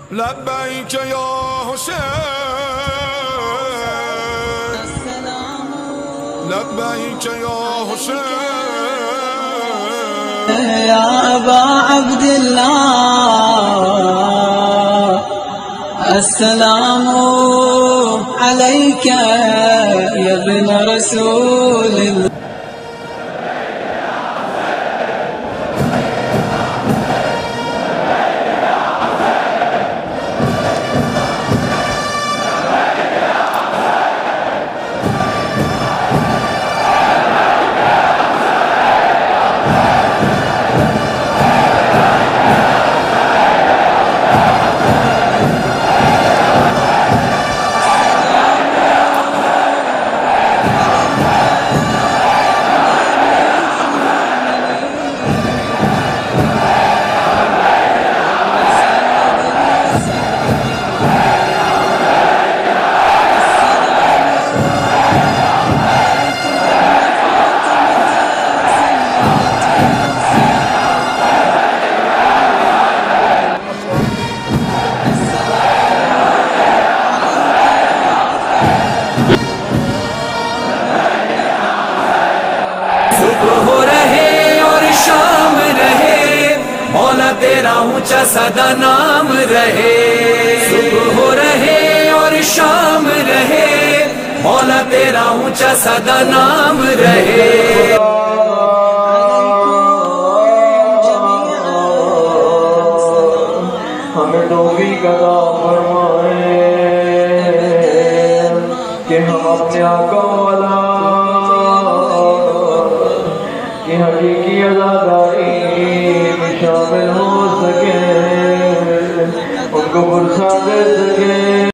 لبیک یا حسین لبیک یا حسین یا ابا عبداللہ السلام علیک یا ابن رسول اللہ. تیرا اونچا صدا نام رہے صبح ہو رہے اور شام رہے مولا تیرا اونچا صدا نام رہے. ہمیں توفیق عطا فرمائے کہ ہم اپنے آقا والا کی حقیقی عزاداری میں شامل ہو سکیں ان کو پرسا دے سکیں